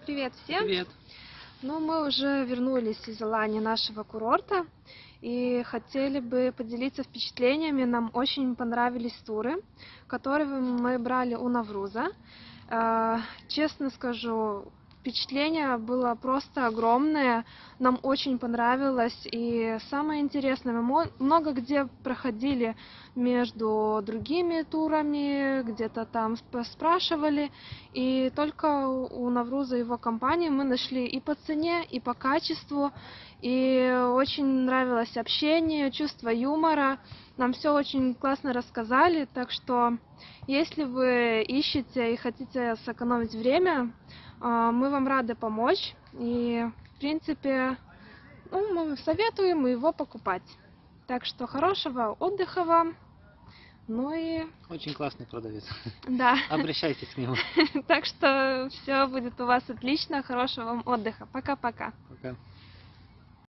Привет всем! Привет! Ну, мы уже вернулись из Алании, нашего курорта, и хотели бы поделиться впечатлениями. Нам очень понравились туры, которые мы брали у Навруза. Честно скажу, впечатление было просто огромное, нам очень понравилось, и самое интересное, мы много где проходили между другими турами, где-то там спрашивали, и только у Навруза и его компании мы нашли и по цене, и по качеству, и очень нравилось общение, чувство юмора, нам все очень классно рассказали, так что если вы ищете и хотите сэкономить время, мы вам рады помочь, и в принципе, мы советуем его покупать. Так что хорошего отдыха вам. Ну и... Очень классный продавец. Да. Обращайтесь к нему. Так что все будет у вас отлично. Хорошего вам отдыха. Пока-пока. Пока.